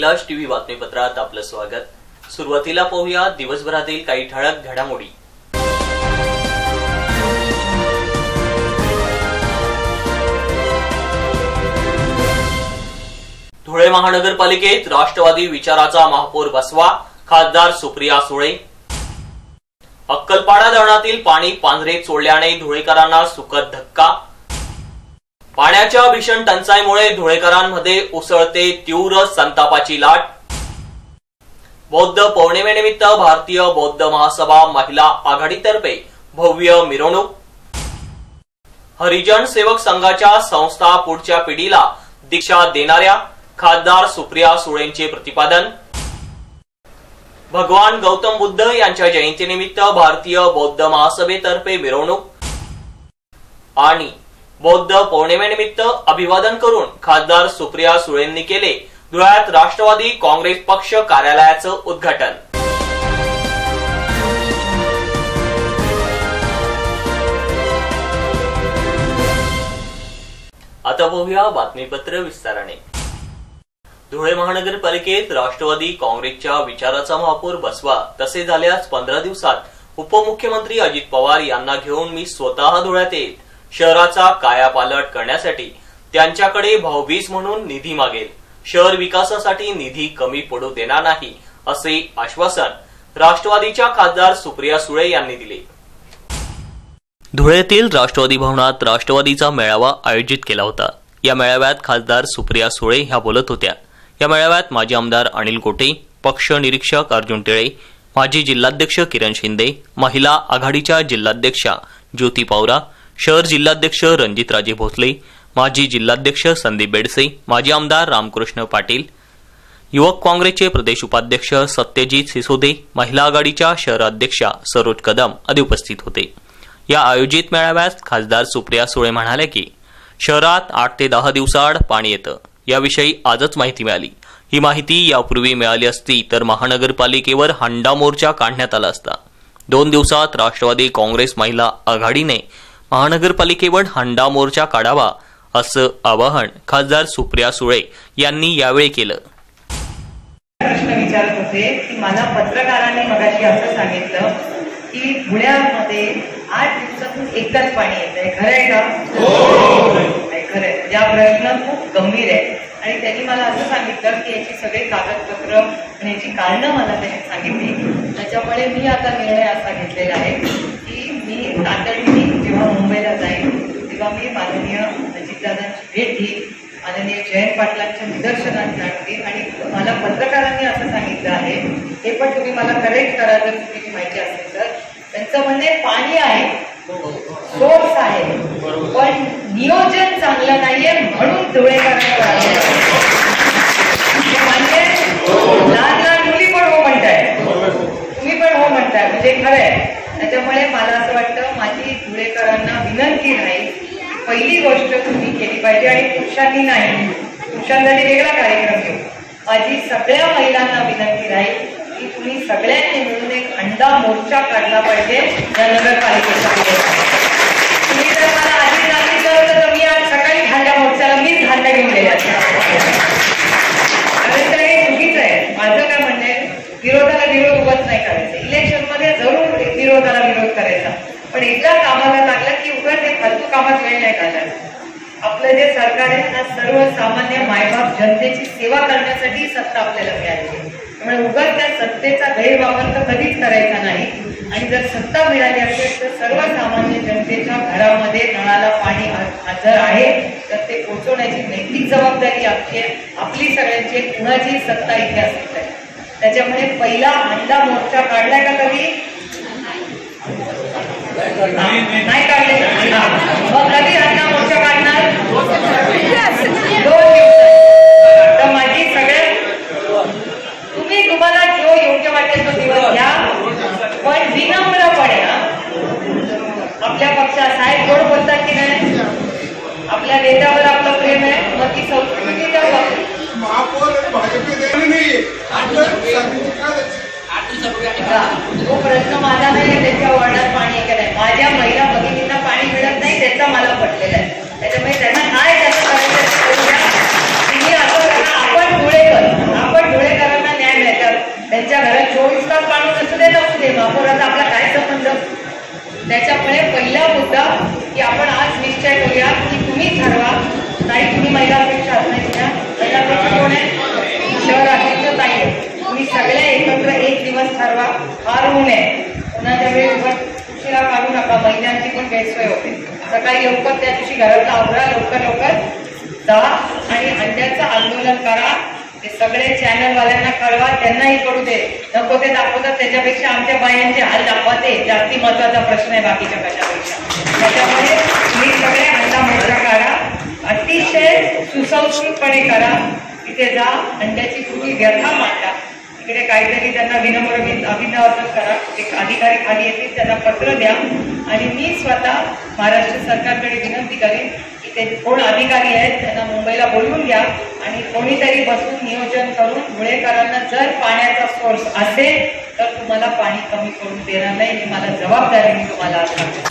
अभिलाष TV बातमीपत्रात आपलं स्वागत। सुरुवातीला पाहूया दिवसभरातील काही ठळक घडामोडी। धुळे महानगरपालिकेत राष्ट्रवादी विचाराचा महापौर बसवा, खासदार सुप्रिया सुळे। अक्कलपाडा धरणातील पाणी पांझरेत सोडल्याने धुळेकरांना सुखद धक्का। पाण्याच्या भीषण टंचाईमुळे धुळेकरांमध्ये उसळते तीव्र संतापाची लाट। बौद्ध पौर्णिमेनिमित्त भारतीय बौद्ध महासभा महिला आघाडीतर्फे भव्य मिरवणूक। हरिजन सेवक संघाच्या संस्था पुढच्या पिढीला दीक्षा देणाऱ्या, खासदार सुप्रिया सुळेंचे प्रतिपादन। भगवान गौतम बुद्ध यांच्या जयंतीनिमित्त भारतीय बौद्ध महासभेतर्फे मिरवणूक। आणि बौद्ध पौर्णिमेनिमित्त अभिवादन करून खासदार सुप्रिया सुळेंनी केले धुळ्यात राष्ट्रवादी काँग्रेस पक्ष कार्यालयाचं उद्घाटन। आता पाहूया बातमीपत्र विस्ताराने। धुळे महानगरपालिकेत राष्ट्रवादी काँग्रेसच्या विचाराचा महापौर बसवा, तसे झाल्यास 15 दिवसात उपमुख्यमंत्री अजित पवार यांना घेऊन मी स्वतः धुळ्यात येईल। शहराचा कायापालट करण्यासाठी त्यांच्याकडे भाऊबीज म्हणून निधी मागेल। शहर विकासासाठी निधी कमी पडू देणार नाही, असे आश्वासन राष्ट्रवादीच्या खासदार सुप्रिया सुळे यांनी दिले। धुळ्यातील राष्ट्रवादी भवनात राष्ट्रवादीचा मेळावा आयोजित केला होता। या मेळाव्यात खासदार सुप्रिया सुळे ह्या बोलत होत्या। या मेळाव्यात माजी आमदार अनिल गोटे, पक्ष निरीक्षक अर्जुन टिळे, माजी जिल्हाध्यक्ष किरण शिंदे, महिला आघाडीच्या जिल्हाध्यक्षा ज्योती पवार, शहर जिल्हाध्यक्ष रणजितराजे भोसले, माजी जिल्हाध्यक्ष संदीप बेडसे, माजी आमदार रामकृष्ण पाटील, युवक काँग्रेसचे प्रदेश उपाध्यक्ष सत्यजित सिसोदे, महिला आघाडीच्या शहराध्यक्षा सरोज कदम आदी उपस्थित होते। या आयोजित मेळाव्यात खासदार सुप्रिया सुळे म्हणाले की शहरात 8 ते 10 दिवसाआड पाणी येतं। याविषयी आजच माहिती मिळाली। ही माहिती यापूर्वी मिळाली असती तर महानगरपालिकेवर हंडा मोर्चा काढण्यात आला असता। 2 दिवसात राष्ट्रवादी काँग्रेस महिला आघाडीने महानगरपालिकेवर हंडा मोर्चा काढावा, असं आवाहन खासदार सुप्रिया सुळे यांनी यावेळी केलं। प्रश्न विचारत होते की मला पत्रकारांनी मगाशी असं सांगितलं की धुळ्यामध्ये 8 दिवसातून एकदाच पाणी येतंय, खरं आहे का? खरं आहे। या प्रश्न खूप गंभीर आहे आणि त्यांनी मला असं सांगितलं की याची सगळे कागदपत्र आणि याची कारणं मला त्यांनी सांगितली। त्याच्यामुळे मी आता निर्णय असा घेतलेला आहे की मी तातडीने जेव्हा मुंबईला जाईन तेव्हा मी माननीय अजितदादांची भेट घेईन, माननीय जयंत पाटलांच्या निदर्शनात आणते आणि मला पत्रकारांनी असं सांगितलं आहे, हे पण तुम्ही मला करेक्ट करा जर चुकीची माहिती असेल तर। त्यांचं म्हणणे पाणी आहे, सोर्स आहे, पण नियोजन चांगलं नाहीये म्हणून धुळेकरांना लहान लहान मुली पण हो म्हणताय, तुम्ही पण हो म्हणताय, म्हणजे खरं आहे। त्याच्यामुळे मला असं वाटतं माझी धुळेकरांना विनंती राहील, पहिली गोष्ट तुम्ही केली पाहिजे आणि पुरुषांनी नाही, पुरुषांसाठी वेगळा कार्यक्रम घेऊ। माझी सगळ्या महिलांना विनंती राहील की तुम्ही सगळ्यांनी मिळून एक हंडा मोर्चा काढला पाहिजे या नगरपालिकेच्या। तुम्ही जर मला आधी सांगितलं तर मी आज सकाळी हंडा मोर्चाला मीच हंडा घेऊन गेले असते, कारण तर हे चुकीचं आहे। माझं काय म्हणणं आहे, विरोधाला विरोध उगाच नाही करायचं, इलेक्शनमध्ये जरूर विरोधाला विरोध करायचा, पण एकदा कामाला लागलं की उगाच हे फालतू कामात वेळ नाही घालायचा। आपलं जे सरकार आहे ना, सर्वसामान्य मायबाप जनतेची सेवा करण्यासाठी सत्ता आपल्याला मिळाली, त्यामुळे उगाच त्या सत्तेचा गैरवापर तर कधीच करायचा नाही। आणि जर सत्ता मिळाली असेल तर सर्वसामान्य जनतेच्या घरामध्ये नळाला पाणी हजर आहे तर ते पोहोचवण्याची नैतिक जबाबदारी आपली आहे, आपली सगळ्यांची। कुणाची सत्ता इथे असेल तर त्याच्यामुळे पहिला हंडा मोर्चा काढलाय का कधी? नाही काढले, मग कधी हंडा मोर्चा काढणार? 2 दिवस। तर माझी सगळ्या तुम्हाला जो योग्य वाटेल तो दिवस घ्या, पण विनम्रपणे। आपल्या पक्षात साहेब गोड बोलतात की नाही, आपल्या नेत्यावर आपलं प्रेम आहे, मग ती संस्कृती तो प्रश्न माझा नाही, त्यांच्या वॉर्डात पाणी आहे का नाही, माझ्या महिला भगिनींना पाणी मिळत नाही त्याचा मला पटलेला आहे। त्याच्यामुळे त्यांना काय त्याचं करायचं, तुम्ही असं करा, आपण धुळेकर ठरवा. ताई तुम्ही महिलापेक्षा असण्याच्या महिलापेक्षा कोण आहे? शहर अध्यक्ष ताई. तुम्ही सगळ्या एकत्र एक दिवस ठरवा. फार ऊन आहे, उन्हाच्या वेळी उशिरा काढू नका, महिलांची पण गैरसोय होते. सकाळी लवकर त्या दिवशी घरातला आवरा, लवकर जा आणि अंड्याचं आंदोलन करा. ते सगळे चॅनलवाल्यांना कळवा, त्यांनाही कळू दे. नको ते दाखवतात त्याच्यापेक्षा आमच्या बायांचे हाल दाखवा, ते जास्ती महत्वाचा प्रश्न आहे बाकीच्या कशापेक्षा. त्याच्यामुळे तुम्ही सगळे अंडा मोर्चा काढा, अतिशय सुसंस्कृतपणे करा. तिथे जा, अंड्याची तुझी व्यथा मांडा. तिकडे काहीतरी त्यांना विनम्र अभिनंदन करा. एक अधिकारी खाली येतील, त्यांना पत्र द्या आणि मी स्वतः महाराष्ट्र सरकारकडे विनंती करेन की ते कोण अधिकारी आहेत त्यांना मुंबईला बोलवून घ्या आणि कोणीतरी बसून नियोजन करून धुळेकरांना जर पाण्याचा सोर्स असेल तर तुम्हाला पाणी कमी करून देणार नाही, ही मला जबाबदारी मी तुम्हाला आज सांगते.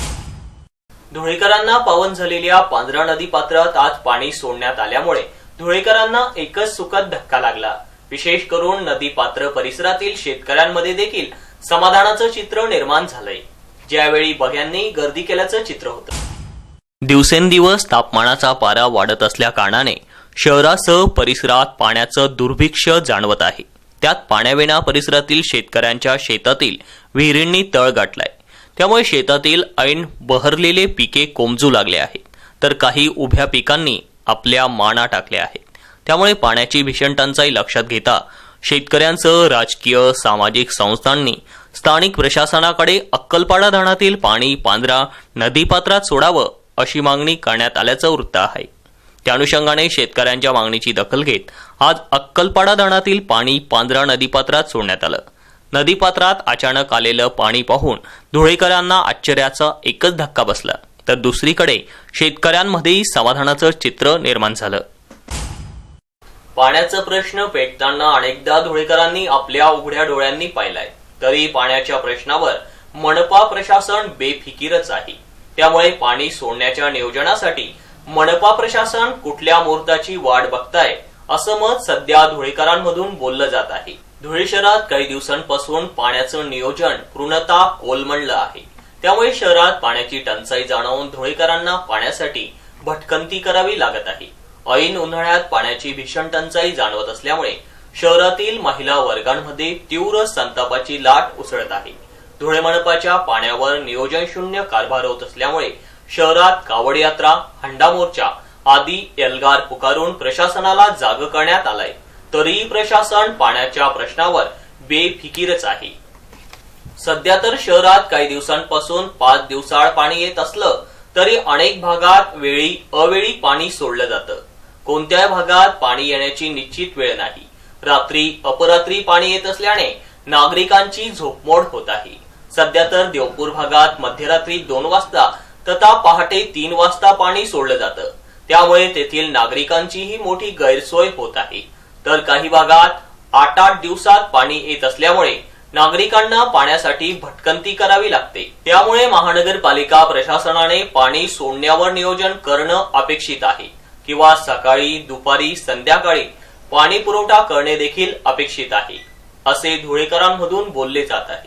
धुळेकरांना पावन झालेल्या पांझरा नदी पात्रात आज पाणी सोडण्यात आल्यामुळे धुळेकरांना एकच सुखद धक्का लागला. विशेष करून नदी पात्र परिसरातील शेतकऱ्यांमध्ये देखील समाधानाचं चित्र निर्माण झालंय. ज्यावेळी बघ्यांनी गर्दी केल्याचं चित्र होतं. दिवसेंदिवस तापमानाचा पारा वाढत असल्या कारणाने शहरासह परिसरात पाण्याचं दुर्भिक्ष्य जाणवत आहे. त्यात पाण्याविना परिसरातील शेतकऱ्यांच्या शेतातील विहिरींनी तळ गाठलाय. त्यामुळे शेतातील ऐन बहरलेले पिके कोमजू लागले आहेत, तर काही उभ्या पिकांनी आपल्या माना टाकल्या आहेत. त्यामुळे पाण्याची भीषण टंचाई लक्षात घेता शेतकऱ्यांसह राजकीय सामाजिक संस्थांनी स्थानिक प्रशासनाकडे अक्कलपाडा धरणातील पाणी पांझरा नदीपात्रात सोडावं अशी मागणी करण्यात आल्याचं वृत्त आहे. त्या अनुषंगाने शेतकऱ्यांच्या मागणीची दखल घेत आज अक्कलपाडा धरणातील पाणी पांझरा नदीपात्रात सोडण्यात आलं. नदीपात्रात अचानक आलेलं पाणी पाहून धुळेकरांना आश्चर्याचा एकच धक्का बसला, तर दुसरीकडे शेतकऱ्यांमध्येही समाधानाचं चित्र निर्माण झालं. पाण्याचा प्रश्न पेटताना अनेकदा धुळेकरांनी आपल्या उघड्या डोळ्यांनी पाहिलाय, तरी पाण्याच्या प्रश्नावर मनपा प्रशासन बेफिकीरच आहे. त्यामुळे पाणी सोडण्याच्या नियोजनासाठी मनपा प्रशासन कुठल्या मुहूर्ताची वाट बघताय असं मत सध्या धुळेकरांमधून बोललं जात आहे. धुळे शहरात काही दिवसांपासून पाण्याचं नियोजन पूर्णतः कोलमडलं आहे. त्यामुळे शहरात पाण्याची टंचाई जाणवून धुळेकरांना पाण्यासाठी भटकंती करावी लागत आहे. ऐन उन्हाळ्यात पाण्याची भीषण टंचाई जाणवत असल्यामुळे शहरातील महिला वर्गांमध्ये तीव्र संतापाची लाट उसळत आहे. धुळे मनपाच्या पाण्यावर नियोजन शून्य कारभार होत असल्यामुळे शहरात कावड यात्रा, हंडा मोर्चा आदी एल्गार पुकारून प्रशासनाला जाग करण्यात आलाय, तरीही प्रशासन पाण्याच्या प्रश्नावर बेफिकीरच आहे. सध्या तर शहरात काही दिवसांपासून 5 दिवसाआड पाणी येत असलं तरी अनेक भागात वेळी अवेळी पाणी सोडलं जातं. कोणत्याही भागात पाणी येण्याची निश्चित वेळ नाही. रात्री अपरात्री पाणी येत असल्याने नागरिकांची झोपमोड होत आहे. सध्या तर देवपूर भागात मध्यरात्री 2 वाजता तथा पहाटे 3 वाजता पाणी सोडलं जातं. त्यामुळे तेथील नागरिकांचीही मोठी गैरसोय होत आहे. तर काही भागात 8-8 दिवसात पाणी येत असल्यामुळे नागरिकांना पाण्यासाठी भटकंती करावी लागते. त्यामुळे महानगरपालिका प्रशासनाने पाणी सोडण्यावर नियोजन करणं अपेक्षित आहे किंवा सकाळी, दुपारी, संध्याकाळी पाणी पुरवठा करणे देखील अपेक्षित आहे, असे धुळेकरांमधून बोलले जात आहे.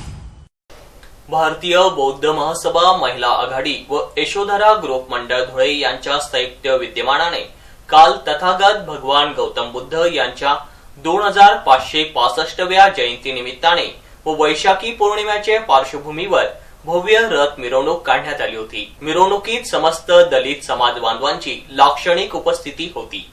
भारतीय बौद्ध महासभा महिला आघाडी व यशोधरा ग्रुप मंडळ धुळे यांच्या संयुक्त विद्यमानाने काल तथागत भगवान गौतम बुद्ध यांच्या 2565व्या जयंती निमित्ताने व वैशाखी पौर्णिमेच्या पार्श्वभूमीवर भव्य रथ मिरवणूक काढण्यात आली होती. मिरवणुकीत समस्त दलित समाज बांधवांची लाक्षणिक उपस्थिती होती.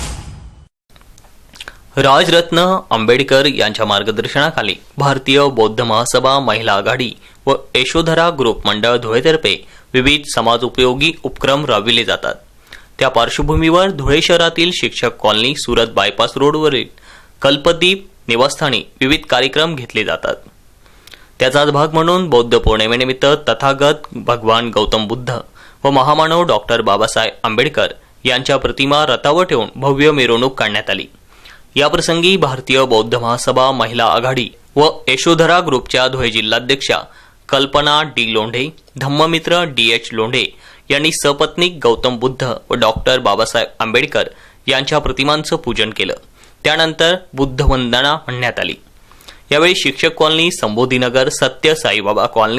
राजरत्न आंबेडकर यांच्या मार्गदर्शनाखाली भारतीय बौद्ध महासभा महिला आघाडी व यशोधरा ग्रुप मंडळ धुळेतर्फे विविध समाज उपयोगी उपक्रम राबविले जातात. त्या पार्श्वभूमीवर धुळे शहरातील शिक्षक कॉलनी, सुरत बायपास रोडवरील कल्पदीप निवासस्थानी विविध कार्यक्रम घेतले जातात. त्याचाच भाग म्हणून बौद्ध पौर्णिमेनिमित्त तथागत भगवान गौतम बुद्ध व महामानव डॉक्टर बाबासाहेब आंबेडकर यांच्या प्रतिमा रथावर ठेवून भव्य मिरवणूक काढण्यात आली. याप्रसंगी भारतीय बौद्ध महासभा महिला आघाडी व यशोधरा ग्रुपच्या धुळे जिल्हाध्यक्षा कल्पना डी लोंढे, धम्ममित्र DH लोंढे यांनी सपत्नीक गौतम बुद्ध व डॉक्टर बाबासाहेब आंबेडकर यांच्या प्रतिमांचं पूजन केलं. त्यानंतर बुद्ध वंदना म्हणण्यात आली. यावेळी शिक्षक colony, Sambodhinagar, Satya Saibaba colony,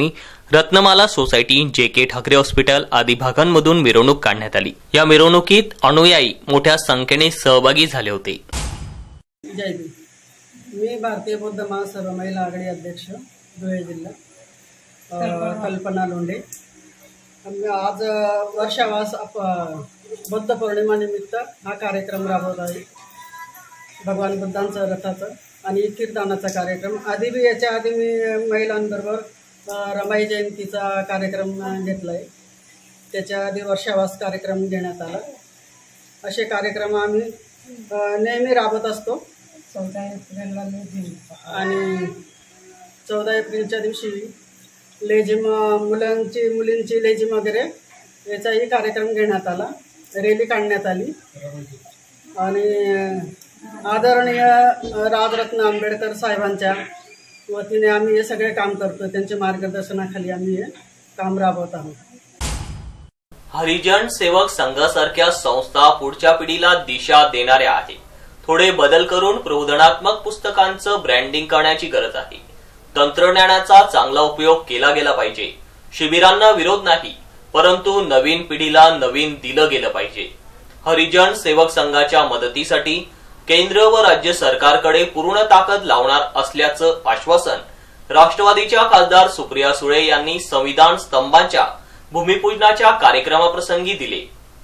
Ratnamala society, JK Thackeray hospital आदी भागांमधून मिरवणूक काढण्यात आली। या मिरवणुकीत अनुयायी मोठ्या संख्येने सहभागी झाले होते। जय भीम। मी भारतीय बौद्ध महासभा महिला आघाडी अध्यक्ष धुळे जिल्हा, कल्पना लोंढे। आज वर्षावास बुद्ध पौर्णिमानिमित्त हा कार्यक्रम राबवत आहे। भगवान बुद्धांचं रथाचं आणि कीर्तनाचा कार्यक्रम। आधी बी याच्या आधी मी महिलांबरोबर रमाई जयंतीचा कार्यक्रम घेतला आहे। त्याच्या आधी वर्षावास कार्यक्रम घेण्यात आला। असे कार्यक्रम आम्ही नेहमी राबवत असतो। 14 एप्रिलला आणि 14 एप्रिलच्या दिवशी लेझिम मुलींची लेझिम वगैरे याचाही कार्यक्रम घेण्यात आला। रॅली काढण्यात आली आणि आदरणीय राजरत्न आंबेडकर साहेबांच्या वतीने आम्ही हे सगळे काम करतो। त्यांच्या मार्गदर्शनाखाली आम्ही हे काम राबवत आहोत। हरिजन सेवक संघासारख्या संस्था पुढच्या पिढीला दिशा देणाऱ्या आहेत। थोडे बदल करून प्रबोधनात्मक पुस्तकांचं ब्रँडिंग करण्याची गरज आहे। तंत्रज्ञानाचा चांगला उपयोग केला गेला पाहिजे। शिबिरांना विरोध नाही, परंतु नवीन पिढीला नवीन दिलं गेलं पाहिजे। हरिजन सेवक संघाच्या मदतीसाठी केंद्र व राज्य सरकारकडे पूर्ण ताकद लावणार असल्याचं आश्वासन राष्ट्रवादीच्या खासदार सुप्रिया सुळे यांनी संविधान स्तंभांच्या भूमिपूजनाच्या कार्यक्रमाप्रसंगी दिले।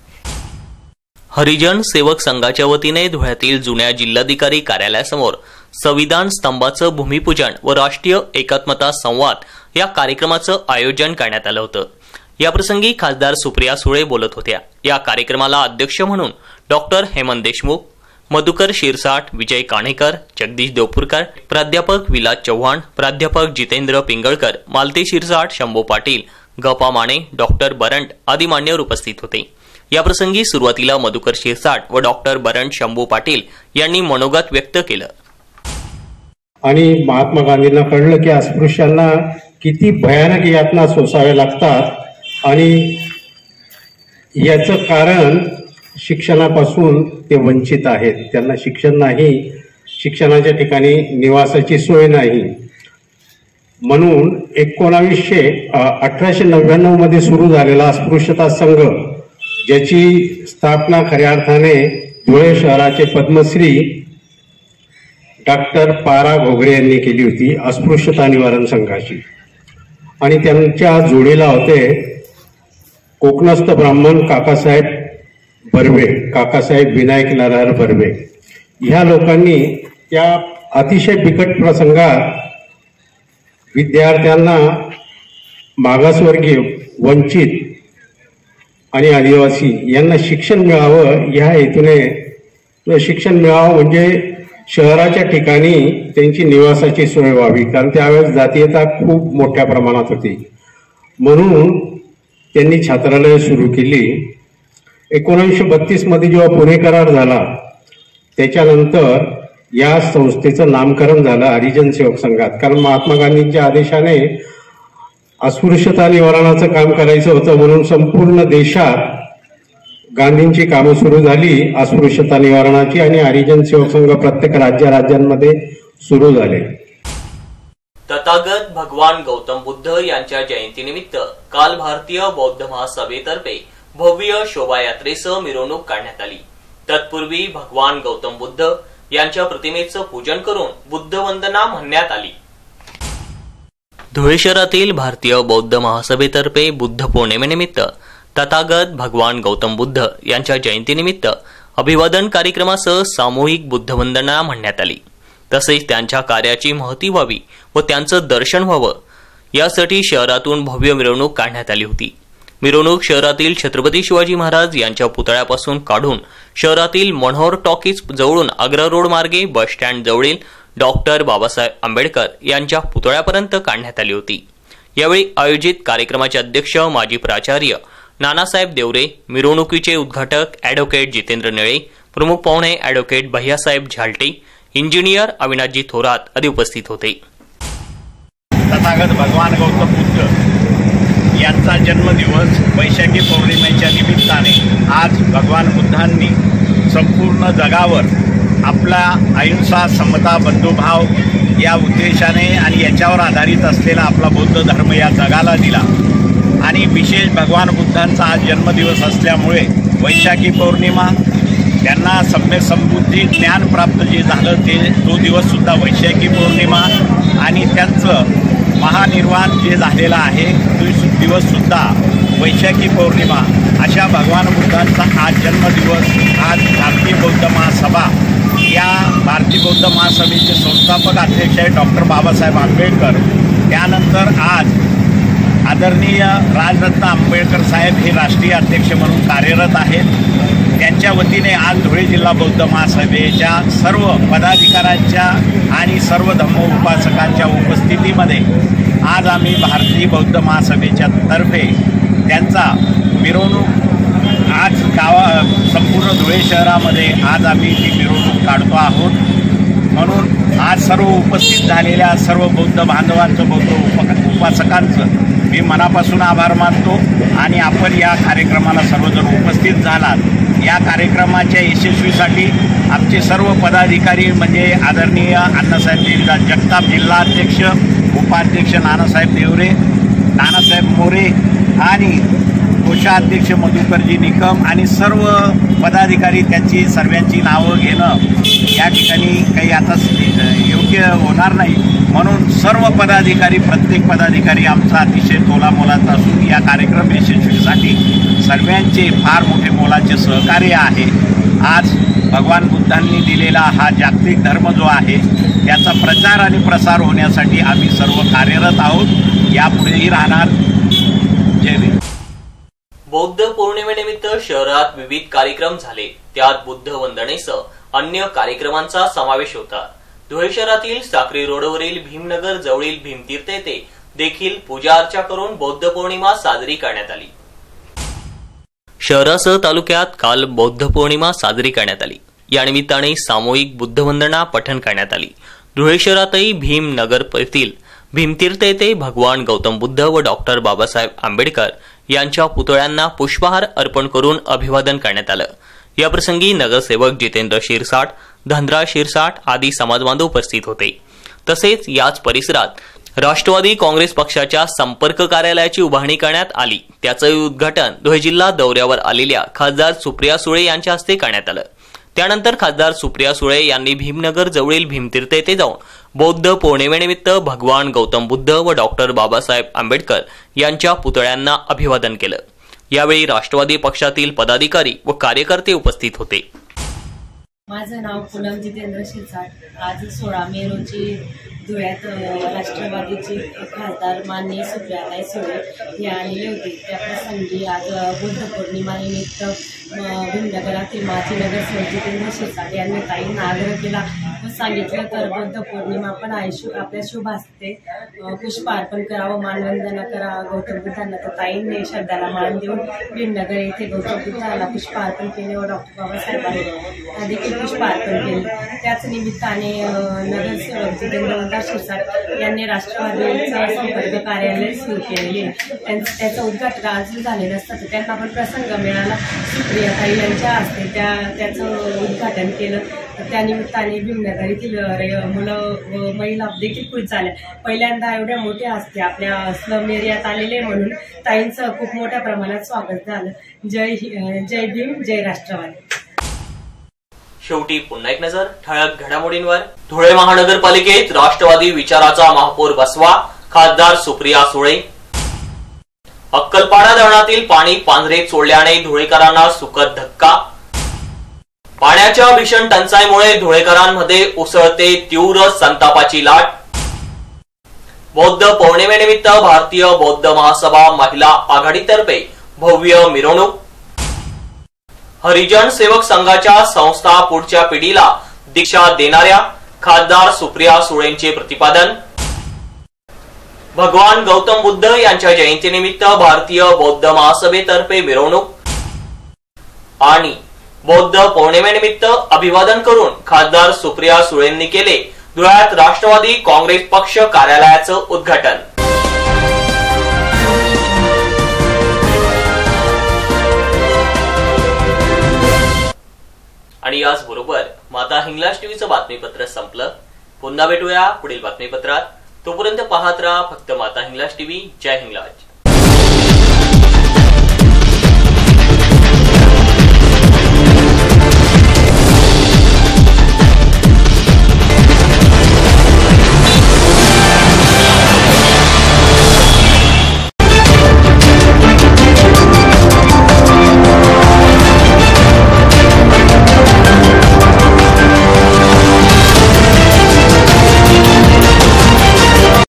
हरिजन सेवक संघाच्या वतीने धुळ्यातील जुन्या जिल्हाधिकारी कार्यालयासमोर संविधान स्तंभाचं भूमिपूजन व राष्ट्रीय एकात्मता संवाद या कार्यक्रमाचं आयोजन करण्यात आलं होतं। याप्रसंगी खासदार सुप्रिया सुळे बोलत होत्या। या कार्यक्रमाला अध्यक्ष म्हणून डॉक्टर हेमंत देशमुख, मधुकर शिरसाट, विजय काणेकर, जगदीश देवपूरकर, प्राध्यापक विलास चव्हाण, प्राध्यापक जितेंद्र पिंगळकर, मालती शिरसाट, शंभू पाटील, गपा माने, डॉक्टर बरंट आदी मान्यवर उपस्थित होते। याप्रसंगी सुरुवातीला मधुकर शिरसाट व डॉक्टर बरंट शंभू पाटील यांनी मनोगत व्यक्त केलं। आणि महात्मा गांधींना कळलं की अस्पृश्यांना किती भयानक यातना सोसाव्या लागतात आणि याचं कारण शिक्षणापासून ते वंचित आहेत। त्यांना शिक्षण नाही, शिक्षणाच्या ठिकाणी निवासाची सोय नाही। म्हणून 1899 मध्ये सुरू झालेला अस्पृश्यता संघ, ज्याची स्थापना खऱ्या अर्थाने धुळे शहराचे पद्मश्री डॉक्टर पारा घोगरे यांनी केली होती, अस्पृश्यता निवारण संघाची। आणि त्यांच्या जोडीला होते कोकणस्थ ब्राह्मण काकासाहेब बर्वे, काकासाहेब विनायक नरहर बर्वे। ह्या लोकांनी त्या अतिशय बिकट प्रसंगात विद्यार्थ्यांना, मागासवर्गीय, वंचित आणि आदिवासी यांना शिक्षण मिळावं ह्या हेतूने, शिक्षण मिळावं म्हणजे शहराच्या ठिकाणी त्यांची निवासाची सोय व्हावी, कारण त्यावेळेस जातीयता खूप मोठ्या प्रमाणात होती। म्हणून त्यांनी छात्रालय सुरू केली। 1932 मध्ये जेव्हा पुणे करार झाला त्याच्यानंतर या संस्थेचं नामकरण झालं हरिजन सेवक संघात, कारण महात्मा गांधींच्या आदेशाने अस्पृश्यता निवारणाचं काम करायचं होतं। म्हणून संपूर्ण देशात गांधींची कामं सुरू झाली अस्पृश्यता निवारणाची आणि हरिजन सेवक संघ प्रत्येक राज्यांमध्ये सुरू झाले। तथागत भगवान गौतम बुद्ध यांच्या जयंतीनिमित्त काल भारतीय बौद्ध महासभेतर्फे भव्य शोभायात्रेसह मिरवणूक काढण्यात आली। तत्पूर्वी भगवान गौतम बुद्ध यांच्या प्रतिमेचं पूजन करून बुद्ध वंदना म्हणण्यात आली। धुळे शहरातील भारतीय बौद्ध महासभेतर्फे बुद्ध पौर्णिमेनिमित्त तथागत भगवान गौतम बुद्ध यांच्या जयंतीनिमित्त अभिवादन कार्यक्रमासह सामूहिक बुद्धवंदना म्हणण्यात आली। तसेच त्यांच्या कार्याची महती व्हावी व त्यांचं दर्शन व्हावं यासाठी शहरातून भव्य मिरवणूक काढण्यात आली होती। मिरवणूक शहरातील छत्रपती शिवाजी महाराज यांच्या पुतळ्यापासून काढून शहरातील मनोहर टॉकीज जवळून आग्रा रोड मार्गे बस स्टँड जवळील डॉक्टर बाबासाहेब आंबेडकर यांच्या पुतळ्यापर्यंत काढण्यात आली होती। यावेळी आयोजित कार्यक्रमाचे अध्यक्ष माजी प्राचार्य नानासाहेब देवरे, मिरवणुकीचे उद्घाटक ॲडव्होकेट जितेंद्र निळे, प्रमुख पाहुणे ॲडव्होकेट भैयासाहेब झालटे, इंजिनियर अविनाशजी थोरात आदी उपस्थित होते। तथागत भगवान गौतम बुद्ध यांचा जन्मदिवस वैशाखी पौर्णिमेच्या निमित्ताने आज भगवान बुद्धांनी संपूर्ण जगावर आपला अहिंसा समता बंधुभाव या उद्देशाने आणि याच्यावर आधारित असलेला आपला बौद्ध धर्म या जगाला दिला आणि विशेष भगवान बुद्धांचा आज जन्मदिवस असल्यामुळे वैशाखी पौर्णिमा त्यांना सम्यक समृद्धी ज्ञान प्राप्त जे झालं तो दिवससुद्धा वैशाखी पौर्णिमा आणि त्यांचं महानिर्वाण जे झालेलं आहे तो दिवससुद्धा वैशाखी पौर्णिमा अशा भगवान बुद्धांचा आज जन्मदिवस आज भारतीय बौद्ध महासभा या भारतीय बौद्ध महासभेचे संस्थापक अध्यक्ष आहे डॉक्टर बाबासाहेब आंबेडकर. त्यानंतर आज आदरणीय राजरत्न आंबेडकर साहेब हे राष्ट्रीय अध्यक्ष म्हणून कार्यरत आहेत. त्यांच्या वतीने आज धुळे जिल्हा बौद्ध महासभेच्या सर्व पदाधिकाऱ्यांच्या आणि सर्व धम्म उपासकांच्या उपस्थितीमध्ये आज आम्ही भारतीय बौद्ध महासभेच्या तर्फे त्यांचा मिरवणूक आज संपूर्ण धुळे शहरामध्ये आज आम्ही ती मिरवणूक काढतो आहोत. म्हणून आज सर्व उपस्थित झालेल्या सर्व बौद्ध बांधवांचं बौद्ध उपासकांचं मी मनापासून आभार मानतो आणि आपण या कार्यक्रमाला सर्वजण उपस्थित झालात. या कार्यक्रमाच्या यशस्वीसाठी आमचे सर्व पदाधिकारी म्हणजे आदरणीय अण्णासाहेब देवीदास जगताप जिल्हाध्यक्ष, उपाध्यक्ष नानासाहेब देवरे, नानासाहेब मोरे आणि कोषाध्यक्ष मधुकरजी निकम आणि सर्व पदाधिकारी त्यांची सर्वांची नावं घेणं या ठिकाणी काही आता योग्य होणार नाही. म्हणून सर्व पदाधिकारी प्रत्येक पदाधिकारी आमचा अतिशय तोलामोलाचा असून या कार्यक्रम यशस्वीसाठी सर्वांचे फार मोठे मोलाचे सहकार्य आहे. आज भगवान बुद्धांनी दिलेला हा जागतिक धर्म जो आहे त्याचा प्रचार आणि प्रसार होण्यासाठी आम्ही सर्व कार्यरत आहोत. यापुढेही राहणार. जय भीम. बौद्ध पौर्णिमेनिमित्त शहरात विविध कार्यक्रम झाले. त्यात बुद्ध वंदनेसह अन्य कार्यक्रमांचा समावेश होता. धुळे शहरातील साक्री रोडवरील भीमनगर जवळील भीमतीर्थ येथे देखील पूजा अर्चा करून बौद्ध पौर्णिमा साजरी करण्यात आली. शहरासह तालुक्यात काल बौद्ध पौर्णिमा साजरी करण्यात आली. या निमित्ताने सामूहिक बुद्ध वंदना पठण करण्यात आली. धुळे शहरातही भीमनगर येथील भीमतीर्थ येथे भगवान गौतम बुद्ध व डॉक्टर बाबासाहेब आंबेडकर यांच्या पुतळ्यांना पुष्पहार अर्पण करून अभिवादन करण्यात आलं. याप्रसंगी नगरसेवक जितेंद्र शिरसाट, धनराज शिरसाट आदी समाजबांधव उपस्थित होते. तसेच याच परिसरात राष्ट्रवादी काँग्रेस पक्षाच्या संपर्क कार्यालयाची उभारणी करण्यात आली. त्याचं उद्घाटन धुळे जिल्हा दौऱ्यावर आलेल्या खासदार सुप्रिया सुळे यांच्या हस्ते करण्यात आलं. त्यानंतर खासदार सुप्रिया सुळे यांनी भीमनगर जवळील भीमतीर्थ येथे जाऊन बौद्ध पौर्णिमेनिमित्त भगवान गौतम बुद्ध व डॉक्टर बाबासाहेब आंबेडकर यांच्या पुतळ्यांना अभिवादन केलं. यावेळी राष्ट्रवादी पक्षातील पदाधिकारी व कार्यकर्ते उपस्थित होते. माझं नाव पूनम जितेंद्र शिरसाट. आज 16 मे रोजी धुळ्यात राष्ट्रवादीचे खासदार माननीय सुप्रियाताई सुळे हे आलेले होते. त्या प्रसंगी आज बुद्ध पौर्णिमानिमित्त भीमनगरातील माजी नगरसेवक जितेंद्र शिरसाट यांनी ताईंना आग्रह केला व सांगितलं तर बुद्ध पौर्णिमा पण आहे, आपल्या शुभ हस्ते पुष्प अर्पण करावं, मानवंदना करा गौतम बुद्धांना. तर ताईंनी शब्दाला मान देऊन भीमनगर येथे गौतम बुद्धाला पुष्प अर्पण केले व डॉक्टर बाबासाहेबांना देखील पुष्प अर्पण केले. त्याच निमित्ताने नगरसेवक जितेंद्र शिरसाट यांनी राष्ट्रवादीचं संपर्क कार्यालय सुरू केलेले. त्याचं उद्घाटन आज झालेलं असतं तर त्यांना पण प्रसंग मिळाला. सुप्रियाताई यांच्या हस्ते त्याचं उद्घाटन केलं. तर त्यानिमित्ताने भीमनगर येथील मुलं व महिला देखील खुश झाल्या. पहिल्यांदा एवढ्या मोठ्या हस्ते आपल्या स्लम एरियात आलेले म्हणून ताईंचं खूप मोठ्या प्रमाणात स्वागत झालं. जय भीम, जय राष्ट्रवादी. शेवटी पुन्हा एक नजर ठळक घडामोडींवर. धुळे महानगरपालिकेत राष्ट्रवादी विचाराचा महापौर बसवा, खासदार सुप्रिया सुळे. अक्कलपाडा धरणातील पाणी पांझरेत सोडल्याने धुळेकरांना सुखद धक्का. पाण्याच्या भीषण टंचाईमुळे धुळेकरांमध्ये उसळते तीव्र संतापाची लाट. बौद्ध पौर्णिमेनिमित्त भारतीय बौद्ध महासभा महिला आघाडीतर्फे भव्य मिरवणूक. हरिजन सेवक संघाच्या संस्था पुढच्या पिढीला दीक्षा देणाऱ्या, खासदार सुप्रिया सुळेंचे प्रतिपादन. भगवान गौतम बुद्ध यांच्या जयंतीनिमित्त भारतीय बौद्ध महासभेतर्फे मिरवणूक. आणि बौद्ध पौर्णिमेनिमित्त अभिवादन करून खासदार सुप्रिया सुळेंनी केले धुळ्यात राष्ट्रवादी काँग्रेस पक्ष कार्यालयाचं उद्घाटन. आणि याचबरोबर माता हिंगलाज टीव्हीचं बातमीपत्र संपलं. पुन्हा भेटूया पुढील बातमीपत्रात. तोपर्यंत पाहत राहा फक्त माता हिंगलाज टीव्ही. जय हिंगलाज.